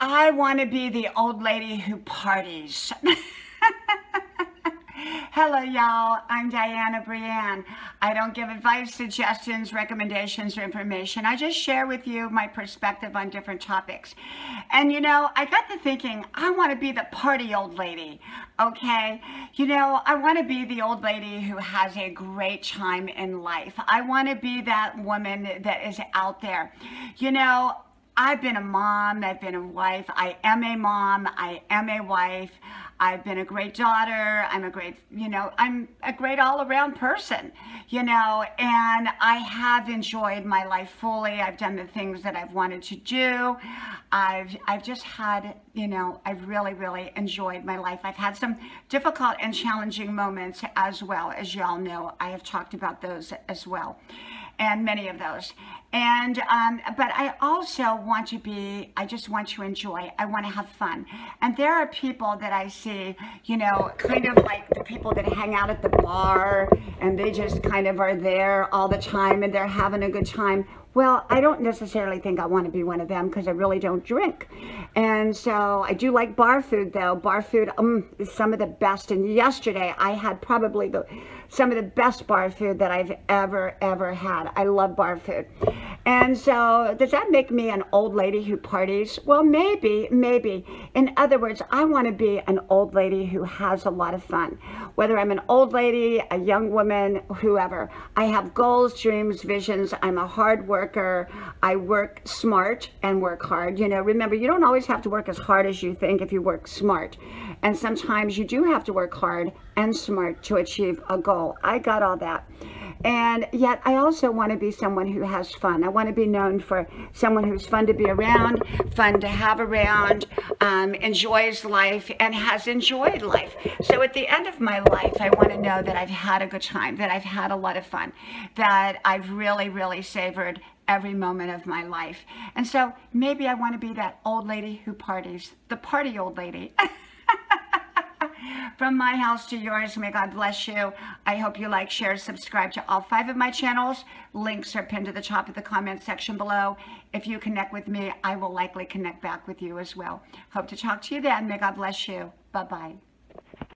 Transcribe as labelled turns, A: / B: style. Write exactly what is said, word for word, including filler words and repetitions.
A: I want to be the old lady who parties. Hello, y'all. I'm Diana Brienne. I don't give advice, suggestions, recommendations, or information. I just share with you my perspective on different topics. And, you know, I got to thinking, I want to be the party old lady, okay? You know, I want to be the old lady who has a great time in life. I want to be that woman that is out there. You know, I've been a mom, I've been a wife, I am a mom, I am a wife, I've been a great daughter, I'm a great, you know, I'm a great all-around person, you know, and I have enjoyed my life fully. I've done the things that I've wanted to do. I've, I've just had, you know, I've really, really enjoyed my life. I've had some difficult and challenging moments as well, as y'all know. I have talked about those as well, and many of those. And, um, but I also want to be, I just want to enjoy, I want to have fun. And there are people that I see, you know, kind of like the people that hang out at the bar and they just kind of are there all the time and they're having a good time. Well, I don't necessarily think I want to be one of them because I really don't drink. And so I do like bar food though. Bar food um, is some of the best. And yesterday I had probably the some of the best bar food that I've ever, ever had. I love bar food. And so does that make me an old lady who parties? Well, maybe, maybe. In other words, I want to be an old lady who has a lot of fun. Whether I'm an old lady, a young woman, whoever. I have goals, dreams, visions. I'm a hard worker. I work smart and work hard. You know, remember, you don't always have to work as hard as you think if you work smart. And sometimes you do have to work hard and smart to achieve a goal. I got all that. And yet I also want to be someone who has fun. I want to be known for someone who's fun to be around, fun to have around, um, enjoys life, and has enjoyed life. So at the end of my life, I want to know that I've had a good time, that I've had a lot of fun, that I've really, really savored every moment of my life. And so maybe I want to be that old lady who parties, the party old lady. From my house to yours, may God bless you. I hope you like, share, subscribe to all five of my channels. Links are pinned to the top of the comment section below. If you connect with me, I will likely connect back with you as well. Hope to talk to you then. May God bless you. Bye-bye.